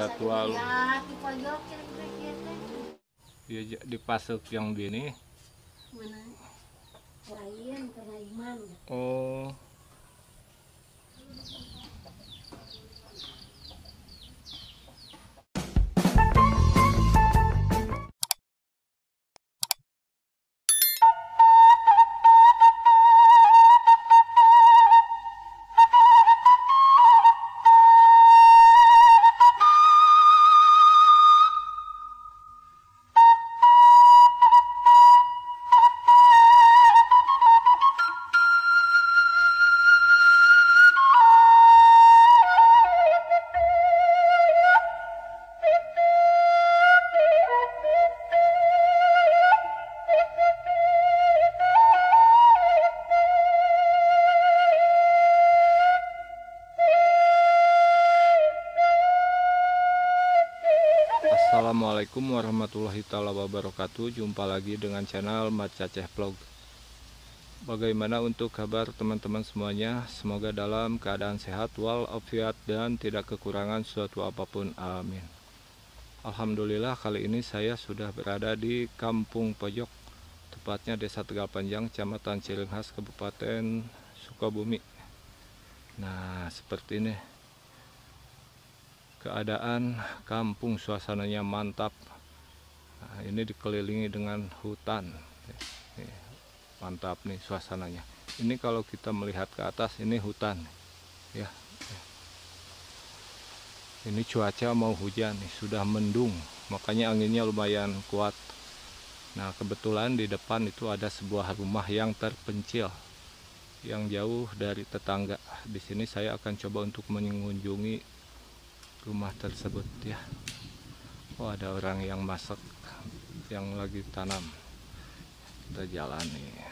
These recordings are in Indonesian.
Desa Tualu. Iya di pasuk yang gini. Mana? Lain karena iman. Oh. Assalamualaikum warahmatullahi wabarakatuh. Jumpa lagi dengan channel Mat Caceh Vlog. Bagaimana untuk kabar teman-teman semuanya? Semoga dalam keadaan sehat walafiat dan tidak kekurangan suatu apapun, amin. Alhamdulillah, kali ini saya sudah berada di Kampung Pojok, tepatnya Desa Tegal Panjang, Kecamatan Cirenghas, Kabupaten Sukabumi. Nah, seperti ini keadaan kampung, suasananya mantap. Nah, ini dikelilingi dengan hutan. Mantap nih suasananya. Ini kalau kita melihat ke atas, ini hutan ya. Ini cuaca mau hujan nih, sudah mendung, makanya anginnya lumayan kuat. Nah, kebetulan di depan itu ada sebuah rumah yang terpencil, yang jauh dari tetangga. Di sini saya akan coba untuk mengunjungi rumah tersebut ya. Oh, ada orang yang masak, yang lagi tanam. Kita jalan nih.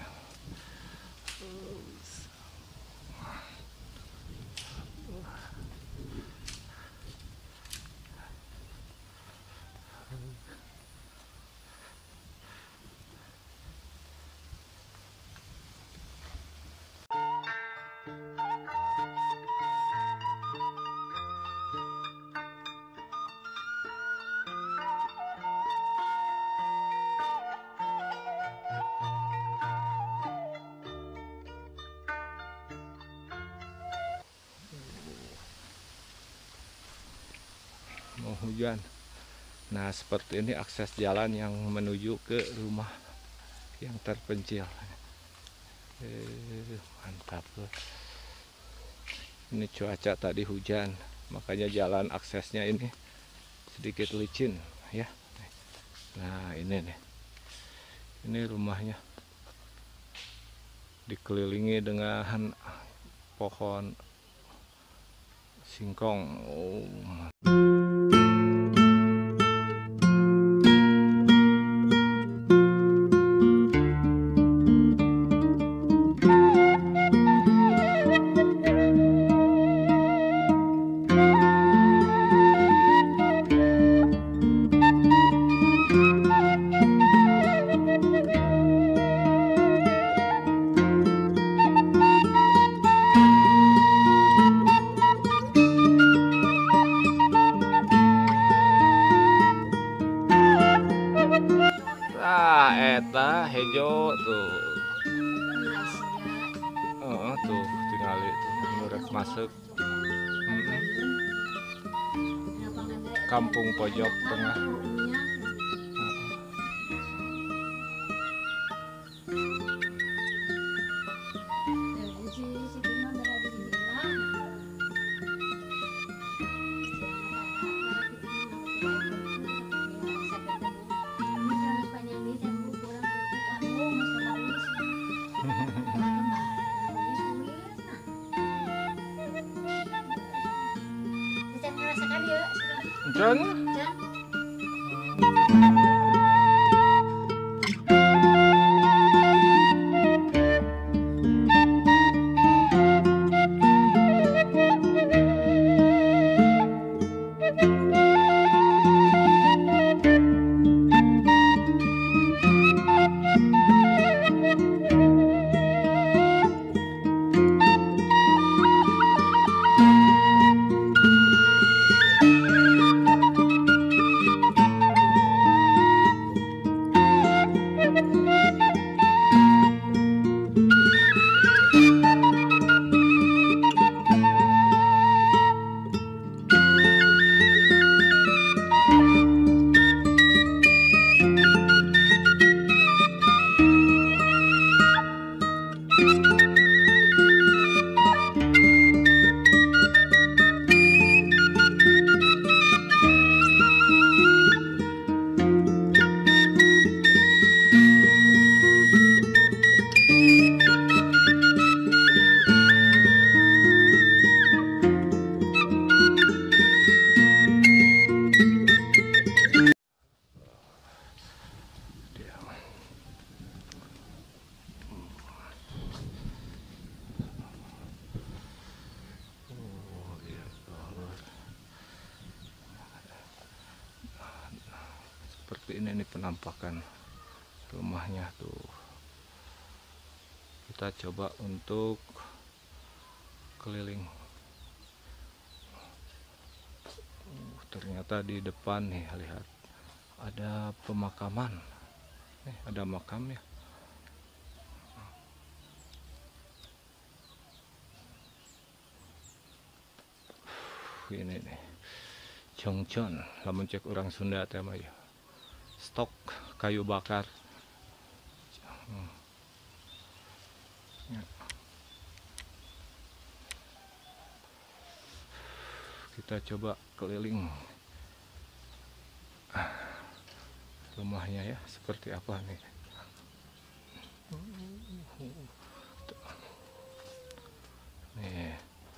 Mau hujan. Nah, seperti ini akses jalan yang menuju ke rumah yang terpencil. Mantap loh. Ini cuaca tadi hujan, makanya jalan aksesnya ini sedikit licin ya. Nah, ini nih, ini rumahnya dikelilingi dengan pohon singkong. Oh. Eta hejo tuh. Tuh tinggal itu nurek masuk. Kampung Pojok Tengah. Jangan. seperti ini nih penampakan rumahnya tuh. Kita coba untuk keliling. Ternyata di depan nih, lihat ada pemakaman. Ada makam ya. Ini nih congcon, lamun cek orang Sunda teh mah ya. Stok kayu bakar. Ya. Kita coba keliling rumahnya ya, seperti apa nih. Nih.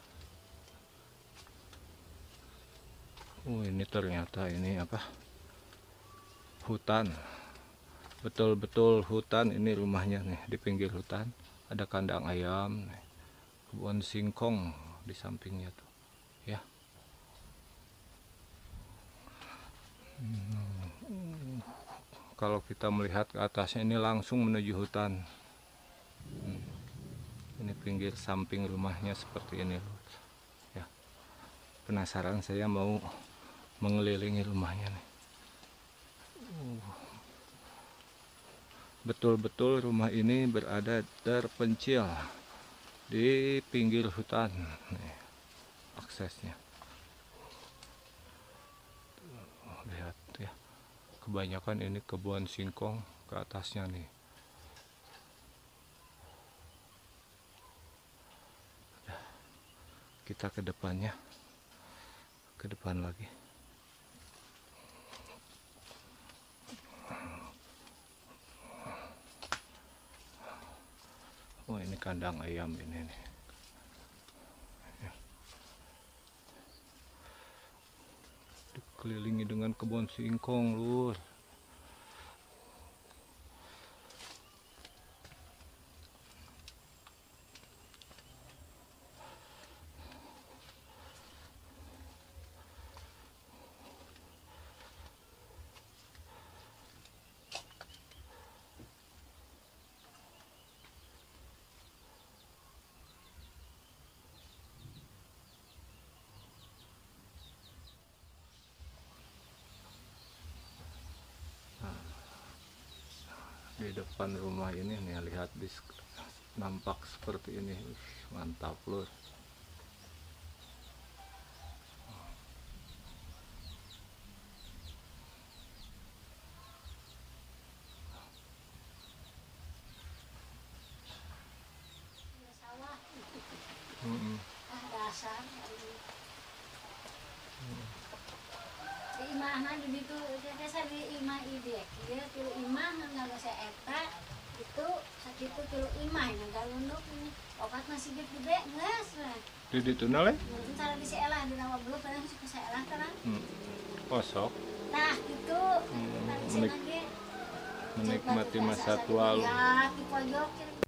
Ini ternyata ini apa? Hutan. Betul-betul hutan ini rumahnya nih, di pinggir hutan. Ada kandang ayam, nih. Kebun singkong di sampingnya tuh. Ya. Kalau kita melihat ke atasnya ini langsung menuju hutan. Ini pinggir samping rumahnya seperti ini. Ya. Penasaran saya mau mengelilingi rumahnya nih. Betul-betul rumah ini berada terpencil di pinggir hutan. Nih, aksesnya. Lihat ya. Kebanyakan ini kebun singkong ke atasnya nih. Kita ke depannya. Ke depan lagi. Oh, ini kandang ayam ini nih. Ya. Dikelilingi dengan kebun singkong, lur. Di depan rumah ini nih, lihat nampak seperti ini. Mantap, lur. Sawah Mm-mm. dasar di imahna di ditu desa di imah ide kieu tilu imah nganggo saeta itu sakitu tilu imah nggalunduk obat masih gede geus we Di dituna le? mungkin cara di seelah di rawa belum pernah suka seelah kan Kosok. nah gitu Menikmati masa tua lu. ya di pojok